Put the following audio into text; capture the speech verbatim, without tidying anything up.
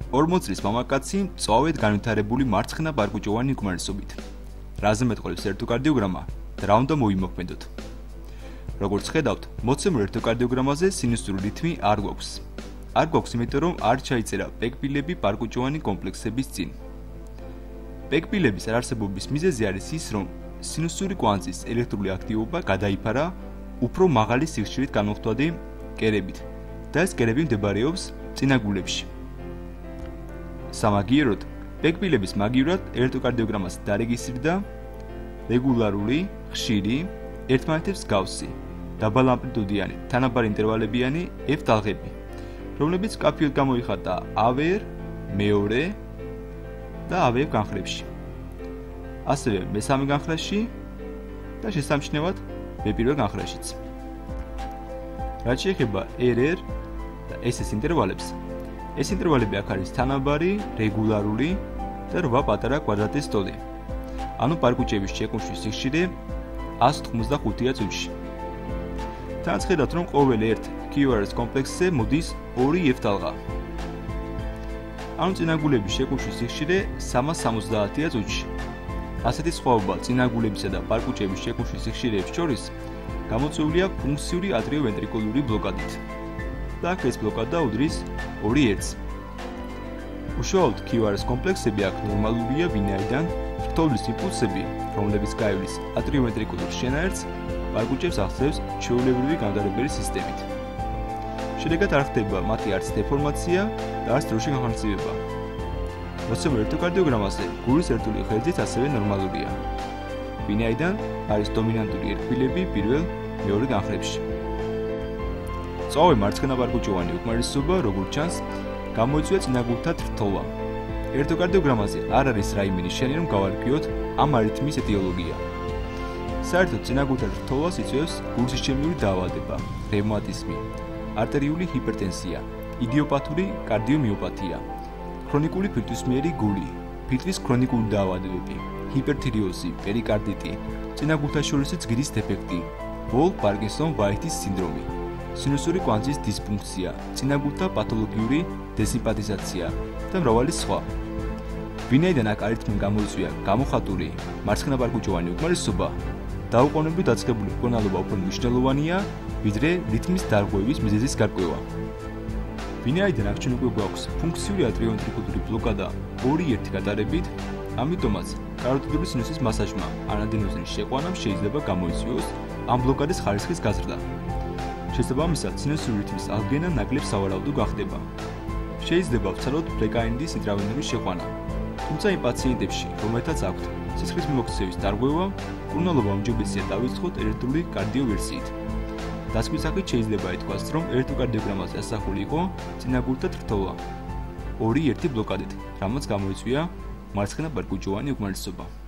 ორმოც წლის მამაკაცი მწვავედ განვითარებული მარცხენაპარკუჭოვანი უკმარისობით. რაზე მეტყოლებს ელექტროკარდიოგრამა და რა უნდა მოიმოქმედოთ. როგორც ხედავთ, მოცემულ ელექტროკარდიოგრამაზე სინუსური რითმი არ გვაქვს. არ გვაქვს, იმიტომ რომ არ ჩაიწერა პეგ-ები პარკუჭოვანი კომპლექსების წინ. პეგ-ების არარსებობის მიზეზი არის ის, რომ სინუსური კვანძის ელექტრული აქტივობა გადაიფარა უფრო მაღალი სიხშირით გამოხდადი კერებით და ეს კერები მდებარეობს წინაგულებში. სამაგიეროდ, პეგ-ების მაგივრად ელექტროკარდიოგრამას დარეგისტრირდა რეგულარული, ხშირი, ერთმანეთს მსგავსი, დაბალ ამპლიტუდიანი, თანაბარ ინტერვალებიანი F ტალღები, რომლებიც კაფეოდ გამოიხატა ΑΒ, მეორე და ΑΒ განხრებში. ასევე მესამე განხრაში და შესამჩნევად მეპირვე განხრაშიც. რაც შეეხება R R და S S ინტერვალებს, ეს ინტერვალები აქ არის თანაბარი, რეგულარული და რვა პატარა კვადრატის ტოლი. ანუ პარკუჭების შეკუმშვის სიხშირე ას თხმოცდახუთია წუთში. თან ხედავთ, რომ ყოველ ერთ Q R S კომპლექსზე მოდის ორი F ტალღა. ანუ წინაგულების შეკუმშვის სიხშირე სამას სამოცდაათია წუთში. ასეთი სხვაობა წინაგულებისა და პარკუჭების შეკუმშვის სიხშირეებს შორის გამოწვეულია ფუნქციური ატრიოვენტრიკულური ბლოკადით. და აქ ეს ბლოკადა უდრის ორი ერთს. უშუალოდ Q R S კომპლექსები აქ ნორმალურია, ვინაიდან თრთოლის იმპულსები, რომლებიც გაივლის ატრიოვენტრიკულურ შენაერთს, პარკუჭებს ახსნევს ჩვეულებრივი განვითარებელი სისტემით. შედეგად არ ხდება მათი არც დეფორმაცია და არც დროში განხორციელება. მოცემულ ელექტროკარდიოგრამაზე გულის ერთული ხელზით ასევე ნორმალურია, ვინაიდან არის დომინანტური ერთბილები პირველ მეორე განხრებში. მწვავე მარცხენაპარკუჭოვანი უკმარისობა, როგორც ჩანს, გამოიწვია წინაგულთა თრთოლვა. ელექტროკარდიოგრამაზე არ არის რაიმე ნიშანი, რომ გავარკვიოთ ამ არითმის ეტიოლოგია. საერთოდ წინაგულთა თრთოლვას იწვევს გულ-სისხლძარღვთა დაავადება, რევმატიზმი, არტერიული ჰიპერტენსია, იდიოპათური კარდიომიოპათია, ქრონიკული ფილტვისმიერი გული, ფილტვის ქრონიკული დაავადებები, ჰიპერთირიოზი, პერიკარდიტი, წინაგულთაშორისი ძგირის დეფექტი, ვოლ-პარკინსონ-ვაითის სინდრომი, სინუსური კვანძის დისფუნქცია, წინაგულთა პათოლოგიური დესიმპათიზაცია და მრავალი სხვა. ვინაიდან აქ არითმი გამოიწვია გამოხატული მარცხენაპარკუჭოვანი უკმარისობა, დაუყოვნებლივ დაწყებული მკურნალობა უფრო მნიშვნელოვანია, ვიდრე რითმის დარღვევის მიზეზის გარკვევა. ვინაიდან აქ ჩვენ უკვე გვაქვს ფუნქციური ატრიოვენტრიკულური ბლოკადა ორი ერთი გატარებით, ამიტომაც კაროტიდული სინუსის მასაჟმა ან ადენოზინის შეყვანამ შეიძლება გამოიწვიოს ამ ბლოკადის ხარისხის გაზრდა. შესაბამისად, სინუსური რითმის აღდგენა ნაკლებ სავარაუდო გახდება. შეიძლება ვცადოთ ფლეიკაინიდის ინტრავენური შეყვანა. თუმცა იმ პაციენტებში, რომელთაც აქვთ სისხლის მიმოქცევის დარღვევა, მკურნალობა უმჯობესია დავიწყოთ ელექტრული კარდიოვერსიით. დასკვნის სახით შეიძლება ითქვას, რომ ელექტროკარდიოგრამაზე ასახული იყო წინაგულთა თრთოლვა ორი ერთი ბლოკადით, რამაც გამოიწვია მარცხენაპარკუჭოვანი უკმარისობა.